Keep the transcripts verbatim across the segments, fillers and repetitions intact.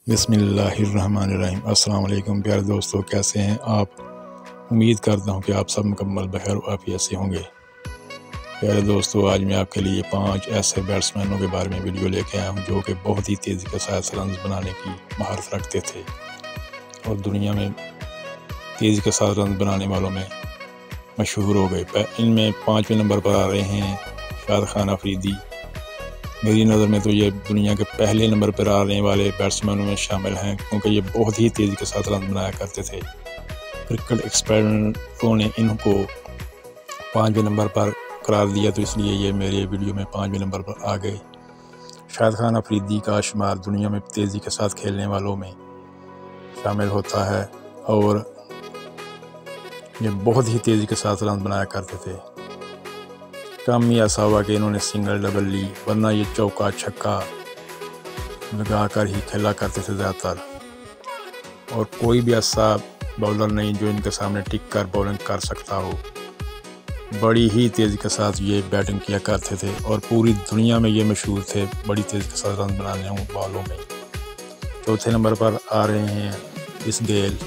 बिस्मिल्लाहिर्रहमानिर्रहीम। अस्सलाम वालेकुम प्यारे दोस्तों, कैसे हैं आप? उम्मीद करता हूं कि आप सब मुकम्मल बखैर आफियत से होंगे। प्यारे दोस्तों, आज मैं आपके लिए पांच ऐसे बैट्समैनों के बारे में वीडियो लेके आया हूं जो कि बहुत ही तेज़ी के साथ रन बनाने की महारत रखते थे और दुनिया में तेज़ी के साथ रन बनाने वालों में मशहूर हो गए। इनमें पाँचवें नंबर पर आ रहे हैं शाद खान अफरीदी। मेरी नज़र में तो ये दुनिया के पहले नंबर पर आने वाले बैट्समैनों में शामिल हैं, क्योंकि ये बहुत ही तेज़ी के साथ रन बनाया करते थे। क्रिकेट एक्सपर्टों ने इनको पाँचवें नंबर पर करार दिया, तो इसलिए ये मेरे वीडियो में पाँचवें नंबर पर आ गए। शाद खान अफरीदी का शुमार दुनिया में तेज़ी के साथ खेलने वालों में शामिल होता है और ये बहुत ही तेज़ी के साथ रन बनाया करते थे। कम ही ऐसा हुआ कि इन्होंने सिंगल डबल ली, वरना ये चौका छक्का लगा कर ही खेला करते थे ज़्यादातर। और कोई भी ऐसा बॉलर नहीं जो इनके सामने टिक कर बॉलिंग कर सकता हो। बड़ी ही तेज़ी के साथ ये बैटिंग किया करते थे और पूरी दुनिया में ये मशहूर थे बड़ी तेज़ी के साथ रन बनाने वालों में। चौथे नंबर पर आ रहे हैं क्रिस गेल।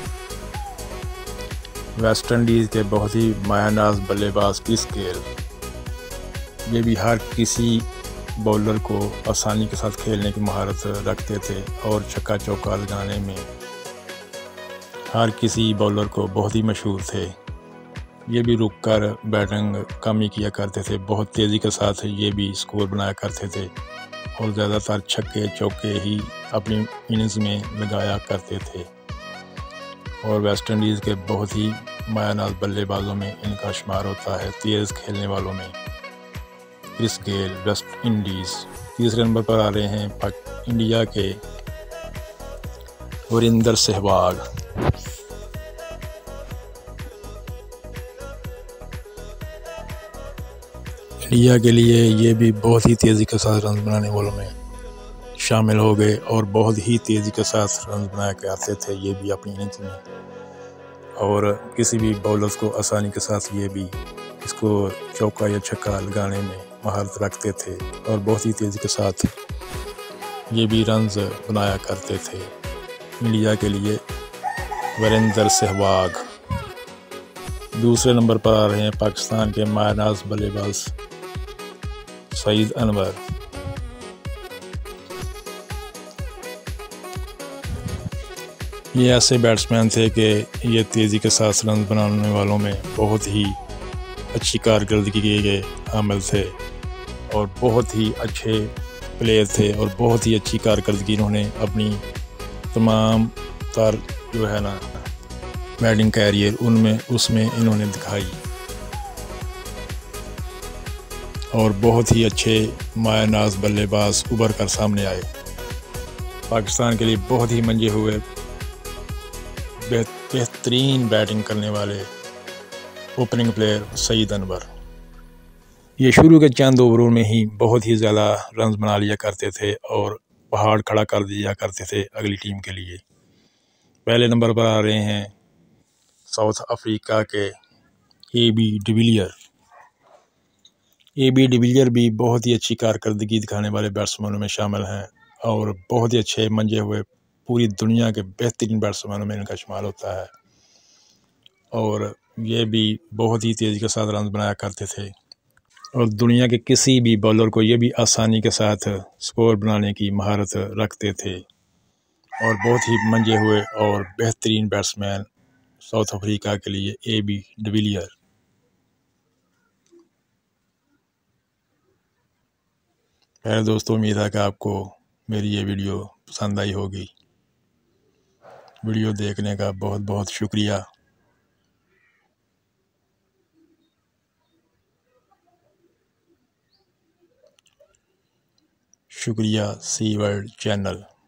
वेस्ट इंडीज़ के बहुत ही मायानाज बल्लेबाज क्रिस गेल, ये भी हर किसी बॉलर को आसानी के साथ खेलने की महारत रखते थे और छक्का चौका लगाने में हर किसी बॉलर को बहुत ही मशहूर थे। ये भी रुक कर बैटिंग कम ही किया करते थे, बहुत तेज़ी के साथ ये भी स्कोर बनाया करते थे और ज़्यादातर छक्के चौके ही अपनी इनिंग्स में लगाया करते थे। और वेस्ट इंडीज़ के बहुत ही मायानाज बल्लेबाजों में इनका शुमार होता है, तेज़ खेलने वालों में क्रिस गेल वेस्ट इंडीज़। तीसरे नंबर पर आ रहे हैं इंडिया के वीरेंद्र सहवाग। इंडिया के लिए ये भी बहुत ही तेज़ी के साथ रन बनाने वालों में शामिल हो गए और बहुत ही तेज़ी के साथ रन बनाया करते थे ये भी अपनी इनिंग्स में, और किसी भी बॉलर को आसानी के साथ ये भी इसको चौका या छक्का लगाने में महारत रखते थे और बहुत ही तेज़ी के साथ ये भी रन्स बनाया करते थे। इंडिया के लिए वीरेंद्र सहवाग। दूसरे नंबर पर आ रहे हैं पाकिस्तान के मायानाज बल्लेबाज सईद अनवर। ये ऐसे बैट्समैन थे कि ये तेज़ी के साथ रन बनाने वालों में बहुत ही अच्छी कारकर्दगी के हामिल थे और बहुत ही अच्छे प्लेयर थे और बहुत ही अच्छी कारकर्दगी इन्होंने अपनी तमाम तार जो है ना बैटिंग कैरियर उनमें उसमें इन्होंने दिखाई और बहुत ही अच्छे मायानाज बल्लेबाज उभर कर सामने आए। पाकिस्तान के लिए बहुत ही मंजे हुए बेहतरीन बैटिंग करने वाले ओपनिंग प्लेयर सईद अनवर। ये शुरू के चंद ओवरों में ही बहुत ही ज़्यादा रन बना लिया करते थे और पहाड़ खड़ा कर दिया करते थे अगली टीम के लिए। पहले नंबर पर आ रहे हैं साउथ अफ्रीका के A B de Villiers. A B de Villiers भी बहुत ही अच्छी कारकर्दगी दिखाने वाले बैट्समैनों में शामिल हैं और बहुत ही अच्छे मंजे हुए पूरी दुनिया के बेहतरीन बैट्समैनों में इनका शुमार होता है और ये भी बहुत ही तेज़ी के साथ रन बनाया करते थे और दुनिया के किसी भी बॉलर को ये भी आसानी के साथ स्कोर बनाने की महारत रखते थे और बहुत ही मंजे हुए और बेहतरीन बैट्समैन साउथ अफ्रीका के लिए ए बी डिविलियर। प्यारे दोस्तों, उम्मीद है कि आपको मेरी ये वीडियो पसंद आई होगी। वीडियो देखने का बहुत बहुत शुक्रिया। शुक्रिया सी वर्ल्ड चैनल।